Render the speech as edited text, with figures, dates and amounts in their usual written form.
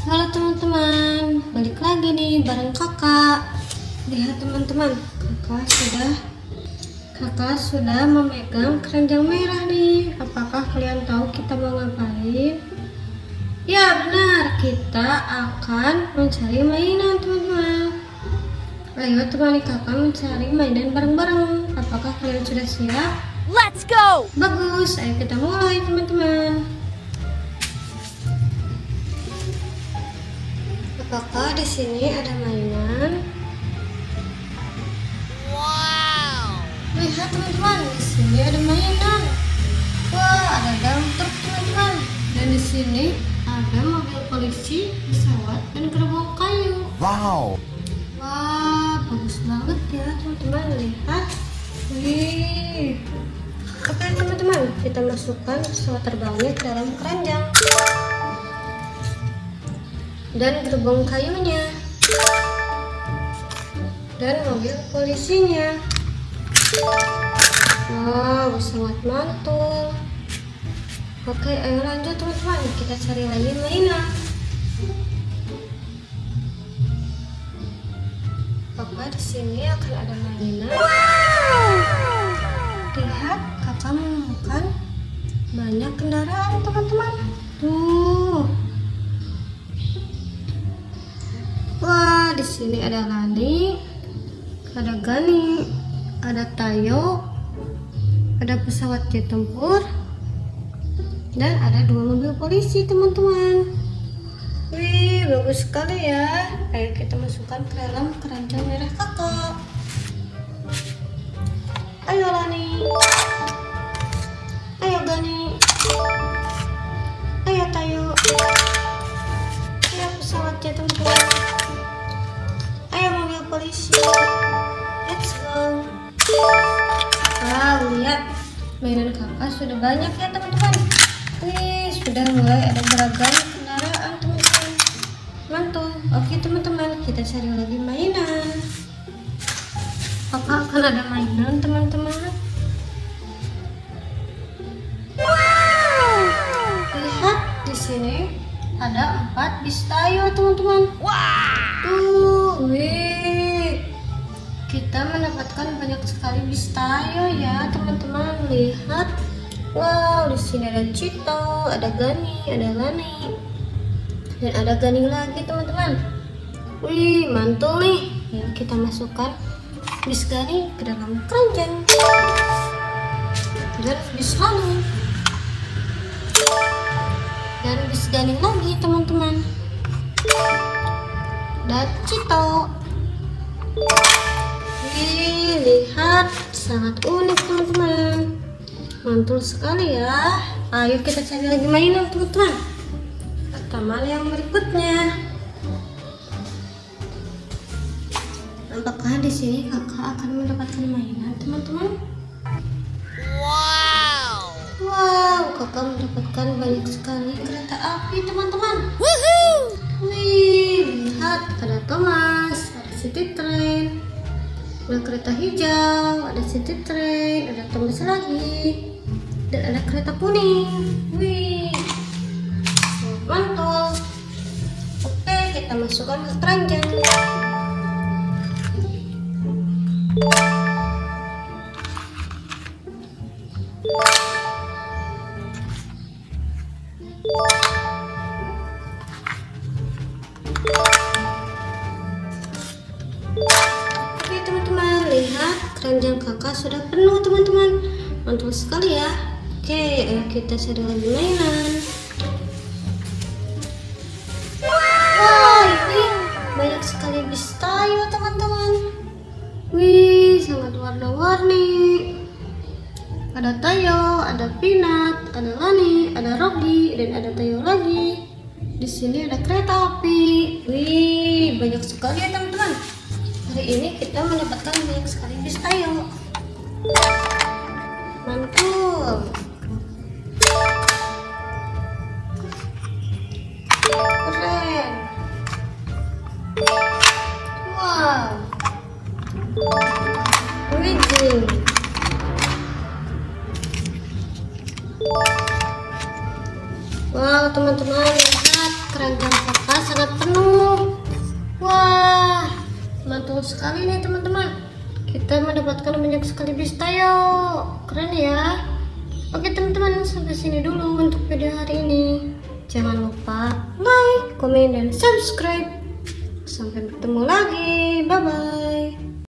Halo teman-teman, balik lagi nih bareng kakak. Lihat teman-teman, kakak sudah memegang keranjang merah nih. Apakah kalian tahu kita mau ngapain? Ya benar, kita akan mencari mainan teman-teman. Ayo temani kakak mencari mainan bareng-bareng. Apakah kalian sudah siap? Let's go! Bagus, ayo kita mulai teman-teman. Apakah di sini ada mainan? Wow! Lihat teman-teman, di sini ada mainan. Wah, ada dump truck teman-teman. Dan di sini ada mobil polisi, pesawat, dan gerbong kayu. Wow! Wah, bagus banget ya teman-teman. Lihat. Wih. Oke teman-teman, kita masukkan pesawat terbangnya ke dalam keranjang dan gerbong kayunya dan mobil polisinya. Wow, sangat mantul. Oke, ayo lanjut teman-teman, kita cari lagi mainan. Papa di sini akan ada mainan. Lihat, kakak menemukan banyak kendaraan teman-teman. Tuh. Wah, di sini ada Lani, ada Gani, ada Tayo, ada pesawat jet tempur, dan ada 2 mobil polisi teman-teman. Wih, bagus sekali ya. Ayo kita masukkan ke dalam keranjang merah kakak. Ayo Lani, ayo Gani, ayo Tayo, ayo pesawat jet tempur, ayo mobil polisi. Let's go. Wow, lihat, mainan kakak sudah banyak ya teman-teman. Wih, sudah mulai ada beragam kendaraan teman-teman. Mantul. Oke teman-teman, kita cari lagi mainan. Kakak akan ada mainan teman-teman. Wow. Lihat, di sini ada 4 bis Tayo teman-teman. Wow! Tuh, wih. Kita mendapatkan banyak sekali bis Tayo ya teman-teman. Lihat. Wow, di sini ada Cito, ada Gani, ada Lani, dan ada Gani lagi teman-teman. Wih, mantul nih. Ya, kita masukkan bis Gani ke dalam keranjang. Dan bis Lani. Dan bis Gani lagi teman-teman. Dan Cito. Wih, lihat, sangat unik teman-teman. Mantul sekali ya. Ayo kita cari lagi mainan teman-teman. Pertama yang berikutnya. Apakah di sini kakak akan mendapatkan mainan teman-teman? Wow! Wow, kakak mendapatkan banyak sekali kereta api teman-teman. Woohoo! Wih, lihat, ada Thomas, ada City Train, ada kereta hijau, ada City Train, ada Thomas lagi, dan ada kereta kuning. Wih, mantul. Oke, kita masukkan ke keranjang. Oke teman-teman, lihat, keranjang kakak sudah penuh teman-teman. Mantul sekali ya. Oke, ayo kita cari lagi mainan. Wah, ini banyak sekali bis Tayo teman-teman. Wih, sangat warna-warni. Ada Tayo, ada Peanut, ada Lani, ada Rogi, dan ada Tayo lagi. Di sini ada kereta api. Wih, banyak sekali ya teman-teman. Hari ini kita mendapatkan banyak sekali bis Tayo. Mantul. Keren. Wow. Amazing. Wow teman-teman, lihat keranjang kakak sangat sekali nih teman-teman. Kita mendapatkan banyak sekali bis tayo. Keren ya. Oke teman-teman, sampai sini dulu untuk video hari ini. Jangan lupa like, komen, dan subscribe. Sampai bertemu lagi. Bye-bye.